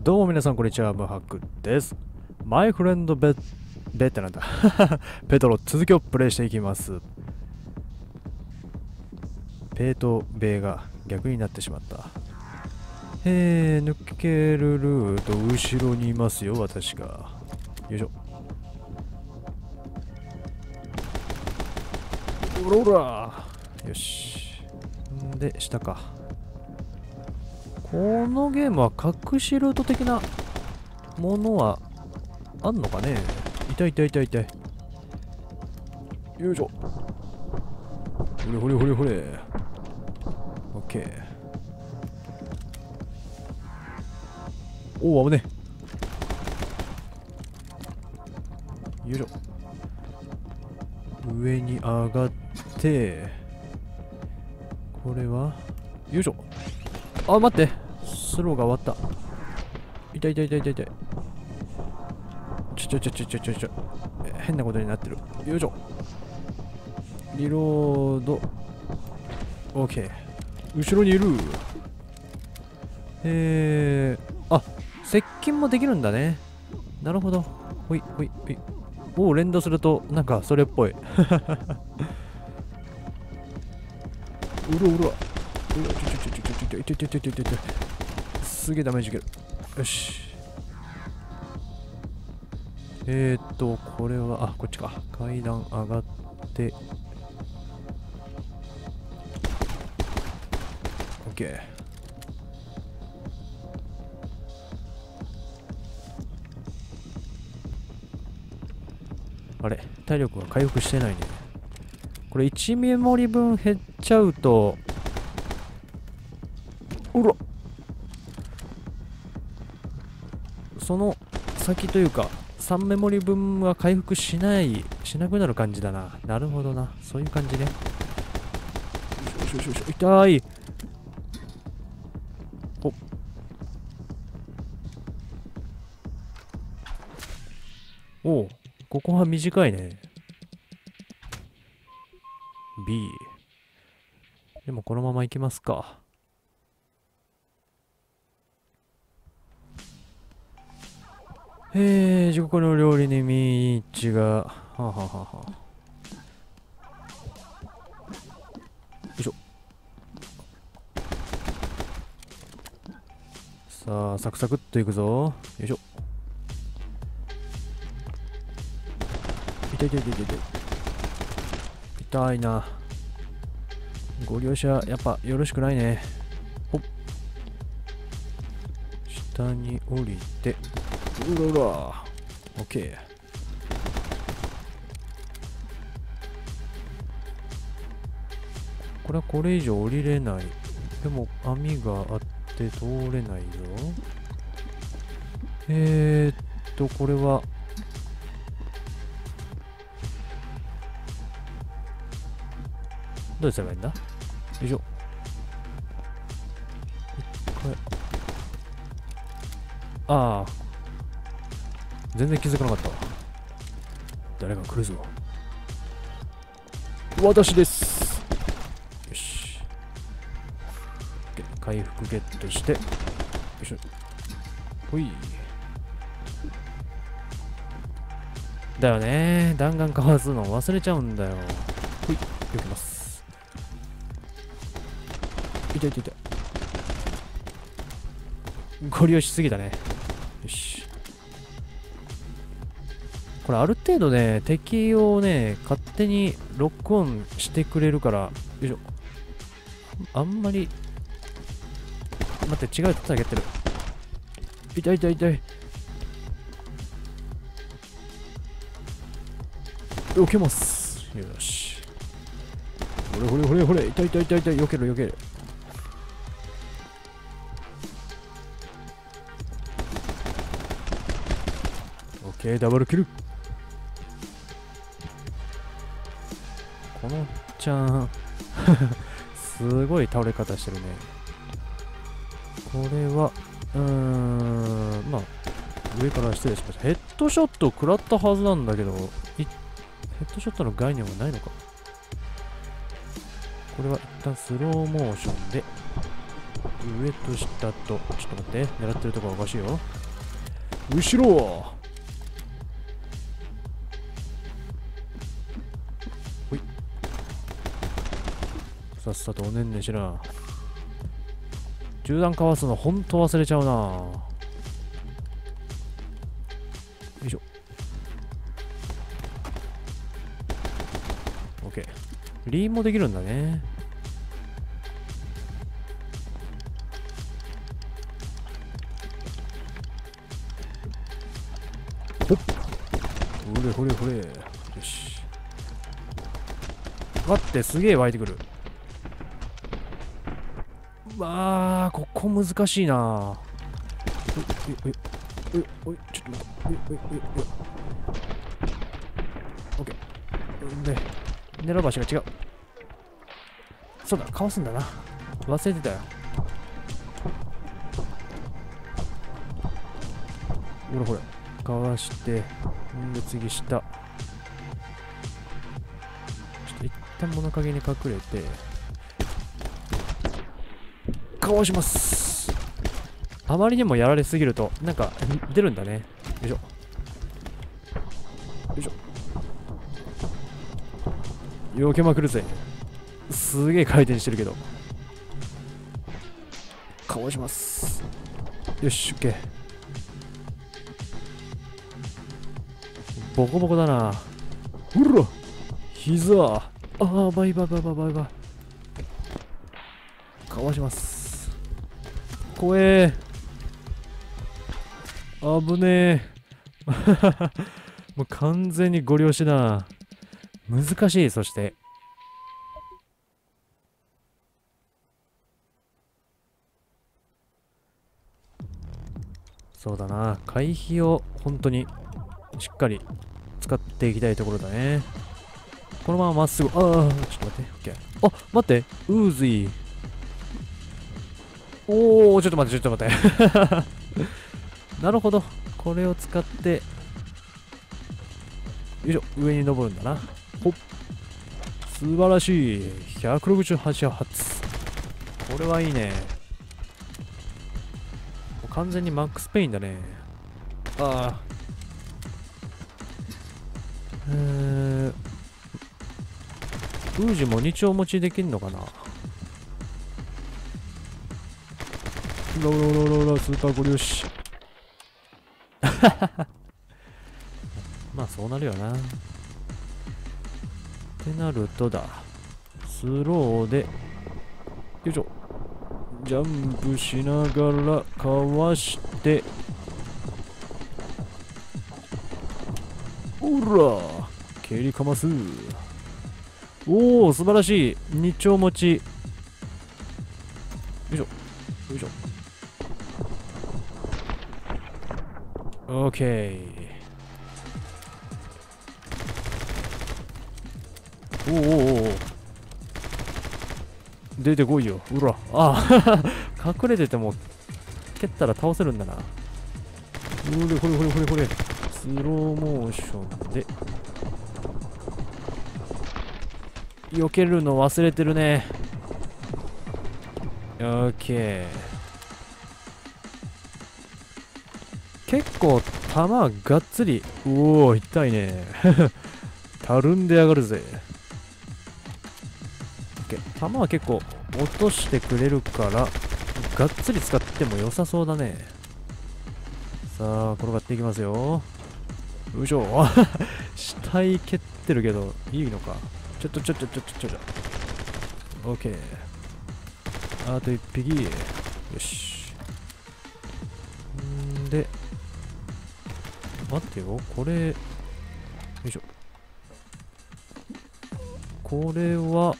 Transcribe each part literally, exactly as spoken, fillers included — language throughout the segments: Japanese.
どうも皆さんこんにちは、ムハクです。マイフレンドベベってなんだペトロ続きをプレイしていきます。ペーとベが逆になってしまった。えー、抜けるルート後ろにいますよ、私が。よいしょ。おらおら。よし。んで、下か。このゲームは隠しルート的なものはあんのかね。痛い痛い痛い痛い。よいしょ。ほれほれほれほれ。オッケー。おお、危ねえ。よいしょ。上に上がって、これはよいしょ。あ、待って、スローが終わった。痛い痛い痛い痛い痛い。ちょちょちょちょちょちょちょ。変なことになってる。よいしょ。リロード。オッケー。後ろにいる。えー、あ、接近もできるんだね。なるほど。ほいほいほい。おお、連動するとなんかそれっぽい。うろうろ。ちょちょちょちょちょちょちょちょちょちょちょ。すげえダメージ受ける。よし。えーっと、これは、あ、こっちか。階段上がって。オッケー。あれ、体力が回復してないね。これいちメモリ分減っちゃうと、うらその先というかさんメモリ分は回復しないしなくなる感じだな。なるほどな、そういう感じね。よしよしよしよし、痛い。おおう、ここは短いね。 B でもこのまま行きますか。えー、地獄の料理にミーチが、はあ、はあはあはあ、よいしょ。さあ、サクサクっといくぞ。よいしょ。痛い痛い痛い痛い痛い。痛いな。ご了承やっぱよろしくないね。ほっ。下に降りて。うらうら。オッケー。これはこれ以上降りれない。でも網があって通れないぞ。えーっと、これは。どうすればいいんだ？よいしょ。一回。ああ。全然気づかなかったわ。誰が来るぞ。私です。よし。回復ゲットして。よいしょ。ほい。だよね。弾丸かわすの忘れちゃうんだよ。ほい。よきます。痛い痛い痛い。ご利用しすぎたね。よし。これある程度ね、敵をね、勝手にロックオンしてくれるから、よいしょ。あんまり、待って、違うやつあげてる。痛い痛い痛い。避けます。よし。ほれほれほれほれ、痛い痛い痛い痛い、避ける避ける。オッケー、ダブルキル。このちゃんすごい倒れ方してるね。これはうーん、まあ上から失礼しました。ヘッドショットを食らったはずなんだけど、ヘッドショットの概念はないのか。これは一旦スローモーションで上と下と、ちょっと待って、狙ってるところおかしいよ。後ろほい。さっさとおねんねしな。銃弾かわすのほんと忘れちゃうな。よいしょ。OK。リーンもできるんだね。ほっ。ほれほれほれ。よし。待って、すげえ湧いてくる。わあ、ここ難しいな。おいおいおいおい、ちょっと待って。おいおいおいおい。オッケー。で、狙う場所が違う。そうだ、かわすんだな。忘れてたよ。ほらほら。かわして、んで次下。ちょっと一旦物陰に隠れて、かわします。あまりにもやられすぎるとなんか出るんだね。よいしょよいしょ。避けまくるぜ。すげえ回転してるけどかわします。よし、オッケー。ボコボコだな。うら膝。ああ、バイバイバイバイバイバイ。かわします。怖えー。危ねえ。もう完全にご了承だ。難しい。そしてそうだな、回避を本当にしっかり使っていきたいところだね。このまままっすぐ。ああ、ちょっと待って。オッケー。あ、待って。ウーズイ。おお、ちょっと待って、ちょっと待って。なるほど。これを使って、よいしょ、上に登るんだな。ほっ。素晴らしい。ひゃくろくじゅうはち発。これはいいね。もう完全にマックスペインだね。ああ。えー、ウージもに丁持ちできんのかな。ロロロロロスーパーゴリ押し。まあそうなるよな。ってなるとだ。スローで、よいしょ。ジャンプしながらかわして。ほら蹴りかます。おお、素晴らしい。に丁持ち。よいしょ。よいしょ。オッケー。おおおお、出てこいよ。うら。ああ、隠れてても蹴ったら倒せるんだな。ほれほれほれほれほれ。スローモーションで避けるの忘れてるね。オッケー。結構弾がっつり。おお、痛いね。たるんでやがるぜ。弾は結構落としてくれるからがっつり使っても良さそうだね。さあ転がっていきますよ。よいしょ。死体蹴ってるけどいいのか。ちょっとちょっとちょっとちょっと OK。 あと一匹。よし。んで待ってよ、これよいしょ。これは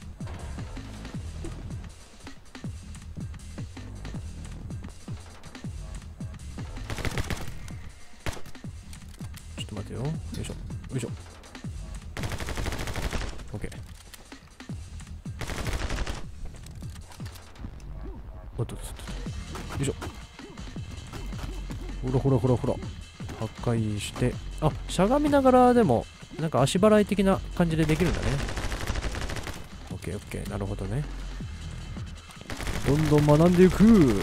ちょっと待ってよ。よいしょよいしょ。 OK。 おっとっとっと、よいしょ。ほらほらほらほら破壊して、あ、しゃがみながらでもなんか足払い的な感じでできるんだね。 OK OK、 なるほどね。 どんどん学んでいく。 OK。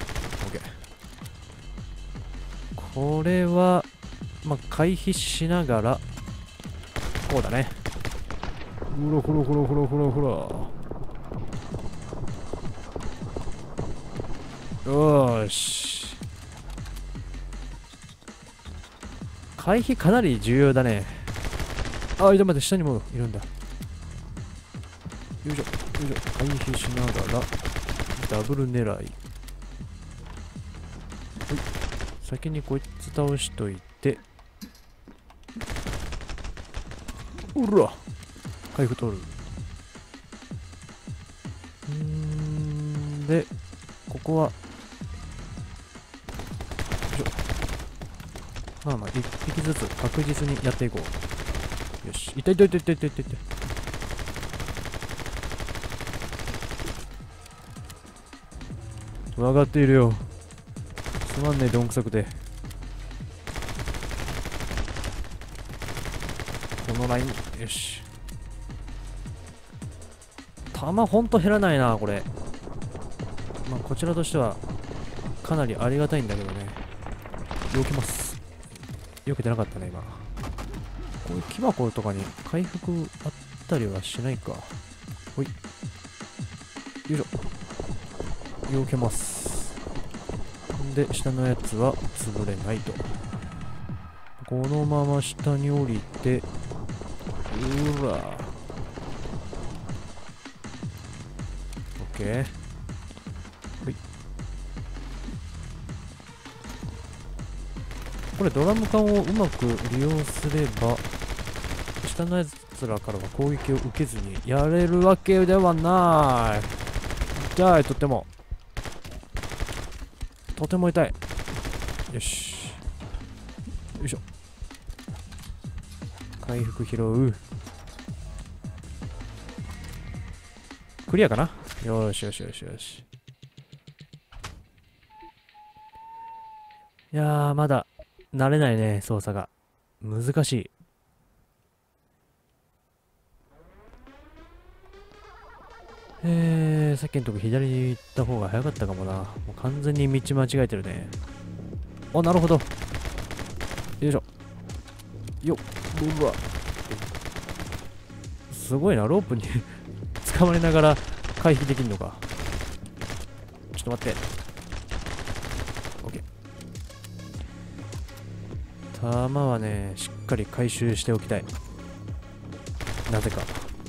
これはまあ回避しながらこうだね。ほらほらほらほらほらほら。よーし、回避かなり重要だね。あ、いや待って、下にもいるんだ。よいしょよいしょ、回避しながらダブル狙い。はい、先にこいつ倒しといて、うら回復取る。うーんで、ここはよいしょ、まあまあ一匹ずつ確実にやっていこう。よし、いたいたいたいたいたいたいた。分かっているよ、つまんねえどんくさくて。このライン、よし。弾ほんと減らないなこれ。まあこちらとしてはかなりありがたいんだけどね。避けます。避けてなかったね今。こういう木箱とかに回復あったりはしないか。ほい、よいしょ、避けます。で下のやつは潰れないと。このまま下に降りて、うら OK。 はい、これドラム缶をうまく利用すれば下のやつらからは攻撃を受けずにやれるわけではない。痛い、とてもとても痛い。よし、よいしょ、回復拾う。クリアかな。よしよしよしよし。いやー、まだ慣れないね、操作が難しい。えー、さっきのとこ左に行った方が早かったかもな。もう完全に道間違えてるね。あ、なるほど。よいしょ。よっ、うわ。すごいな、ロープに捕まりながら回避できるのか。ちょっと待って。OK。弾はね、しっかり回収しておきたい。なぜか。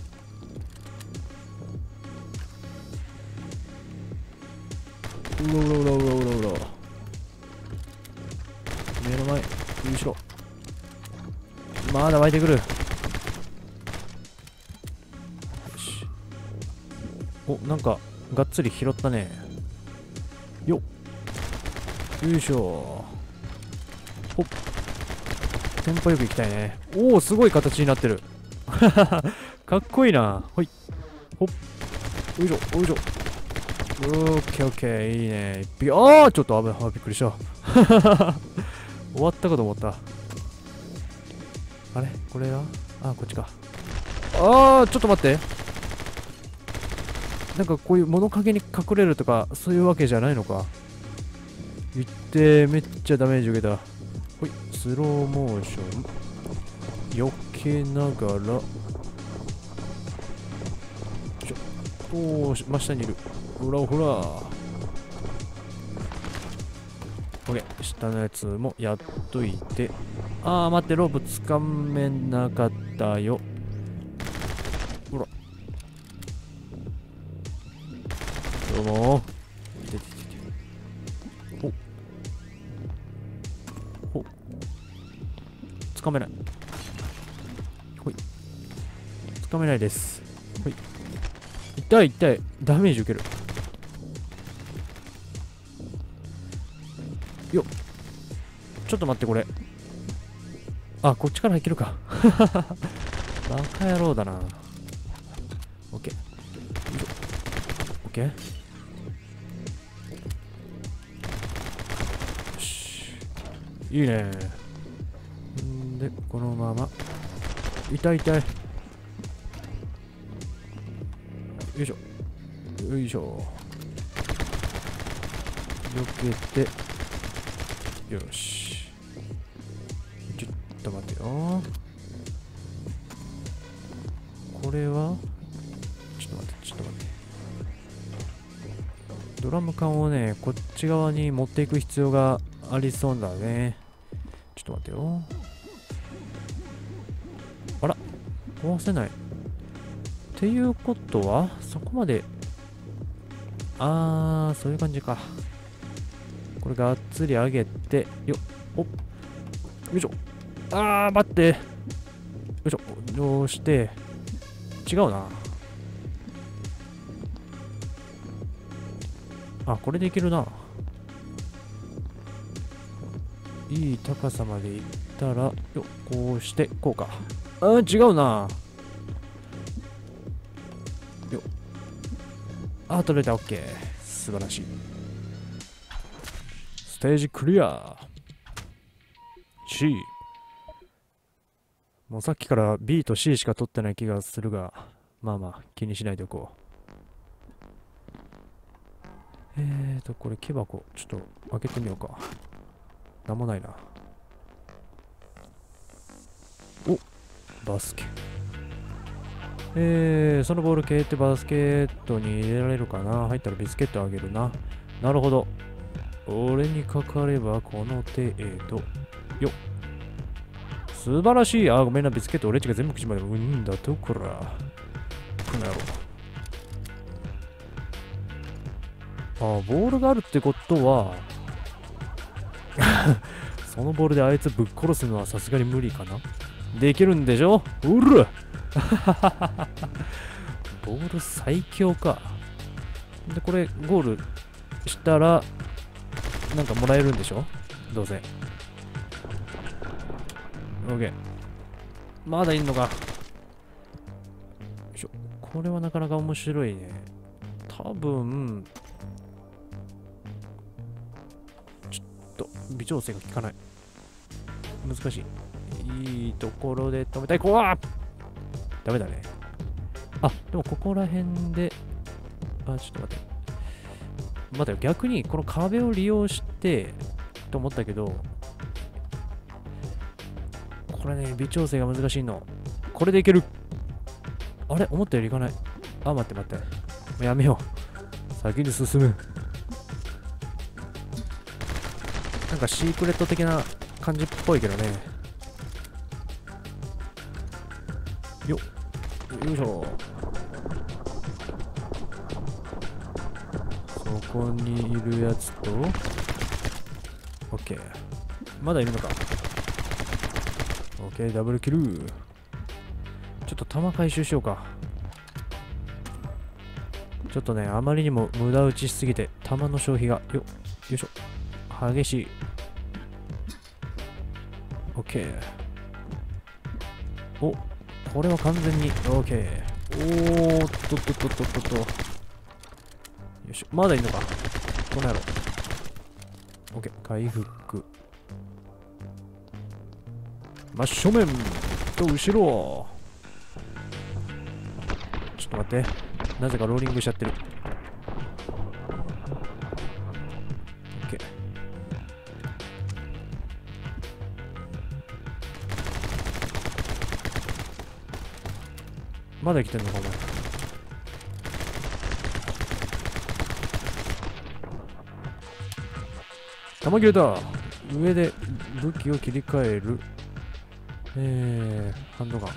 うろうろうろうろうろうろ。目の前、よいしょ。まだ湧いてくる。よし。お、なんかがっつり拾ったね。よっ、よいしょ。ほっ、テンポよくいきたいね。おお、すごい形になってるかっこいいな。ほい、ほっ、よいしょよいしょ。オッケーオッケー、いいね。一匹、ああ、ちょっと危ない、びっくりした。終わったかと思った。あれこれは、あ、こっちか。ああ、ちょっと待って。なんかこういう物陰に隠れるとか、そういうわけじゃないのか。いって、めっちゃダメージ受けた。ほい、スローモーション。避けながら。ちょ、おー、真下にいる。ほらほら。オッケー、下のやつもやっといて。あー、待って、ロープつかめなかったよ。ほら。どうもー。いてててて。ほ。ほ。つかめない。ほい。つかめないです。ほい。痛い痛い。ダメージ受ける。よっ。ちょっと待って、これ。あ、こっちからいけるか。バカ野郎だな。オッケー。オッケー。よし。いいね。んで、このまま。痛い痛い。よいしょ。よいしょ。 避けて、よし。ちょっと待ってよ。これはちょっと待って、ちょっと待って。ドラム缶をね、こっち側に持っていく必要がありそうだね。ちょっと待ってよ。あら、壊せない。っていうことは、そこまで、あー、そういう感じか。これがっつり上げて、よっ、おっ、よいしょ。あー、待って。よいしょ。どうして、違うな。あ、これでいけるな。いい高さまでいったら、よ、こうして、こうか。あー、違うな。よ。あー、取れた、オッケー。素晴らしい。ステージクリア。C。もうさっきから B と C しか取ってない気がするが、まあまあ、気にしないでおこう。えーと、これ木箱、ちょっと開けてみようか。なんもないな。お、バスケ。えー、そのボール蹴ってバスケットに入れられるかな。入ったらビスケットあげるな。なるほど。俺にかかればこの程度。よっ。素晴らしい。あ、ごめんな、ビスケット俺っちが全部口までうんだとこら。この野郎。あ、ボールがあるってことは、そのボールであいつぶっ殺すのはさすがに無理かな。できるんでしょ。うるボール最強か。で、これゴールしたら、なんかもらえるんでしょどうせ。オッケー。まだいんのか。よいしょ。これはなかなか面白いね。多分、ちょっと微調整が効かない。難しい。いいところで止めたい。こわダメだね。あ、でもここら辺で、あ、ちょっと待って。待ってよ、逆にこの壁を利用してと思ったけど、これね、微調整が難しいの。これでいける。あれ思ったよりいかない。あ、待って待って。やめよう。先に進む。なんかシークレット的な感じっぽいけどね。よっ。よいしょ。そこにいるやつと、オッケー。まだいるのか。オッケー、ダブルキル。ちょっと弾回収しようか。ちょっとね、あまりにも無駄打ちしすぎて、弾の消費が、よ、よいしょ。激しい。オッケー。お、これは完全に、オッケー。おーっとっとっとっとっとっと。よいしょ。まだいるのか。この野郎。オッケー。回復。真正面と後ろ。ちょっと待って。なぜかローリングしちゃってる。オッケー。まだ来てんのかお前。弾切れだ。上で武器を切り替える。えー、ハンドガン。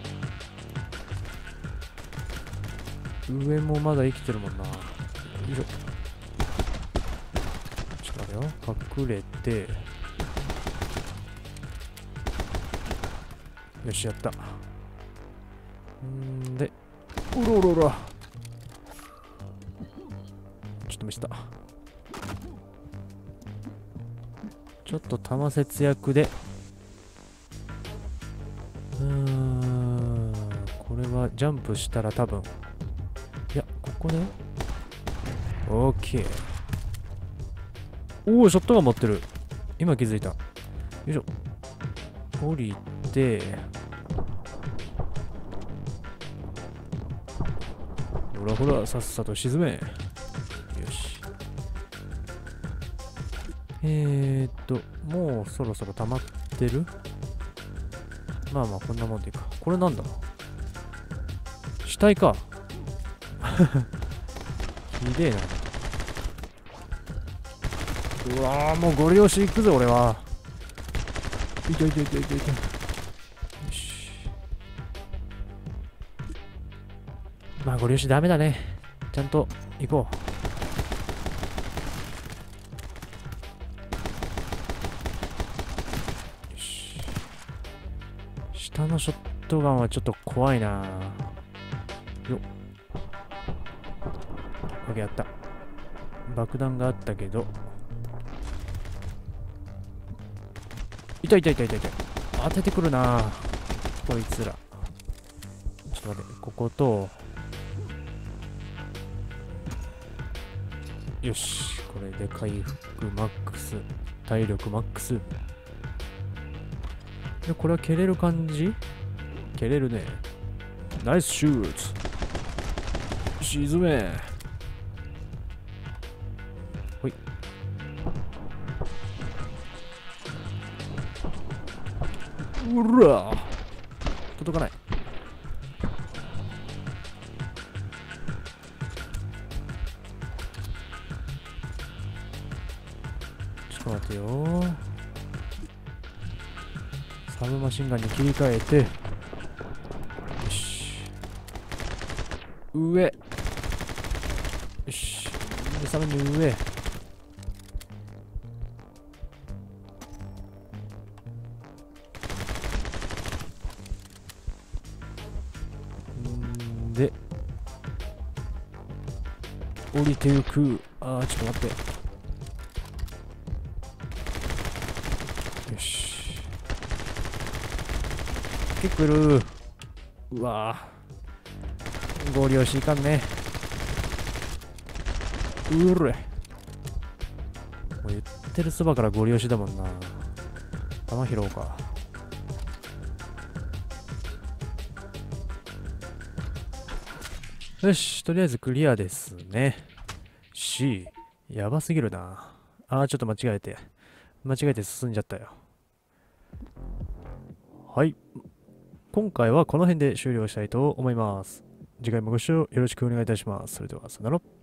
上もまだ生きてるもんな。よいしょ。ちょっと待ってよ。隠れて。よし、やった。んーで、おろおろおろ。ちょっと見せた。ちょっと弾節約で。うーん、これはジャンプしたら多分。いや、ここで。オッケー。おお、ショットガン持ってる。今気づいた。よいしょ。降りて。ほらほら、さっさと沈め。よし。 えーっと、もうそろそろ溜まってる。まあまあ、こんなもんでいいか。これなんだ。死体か。ひでえな。うわー、もうゴリ押し行くぞ、俺は。いたいたいたいたいた。よし。まあ、ゴリ押しダメだね。ちゃんと行こう。よし。下のショットガンはちょっと怖いな。よっ。オッケー、やった。爆弾があったけど。痛い痛い痛い痛い痛い。当ててくるなこいつら。ちょっと待って、ここと、よし、これで回復マックス、体力マックス。で、これは蹴れる感じ？蹴れるね。ナイスシュート。沈め。ほい。うら届かない。ちょっと待てよ。サブマシンガンに切り替えて。よし。上。よし。で、さらに上。んで、降りていく。あー、ちょっと待って。よし。結構いる。うわぁ。合流しいかんね。うれ。もう言ってるそばから合流しだもんな。弾拾おうか。よし、とりあえずクリアですね。C。やばすぎるな。あー、ちょっと間違えて。間違えて進んじゃったよ。はい。今回はこの辺で終了したいと思います。次回もご視聴よろしくお願いいたします。それでは、さよなら。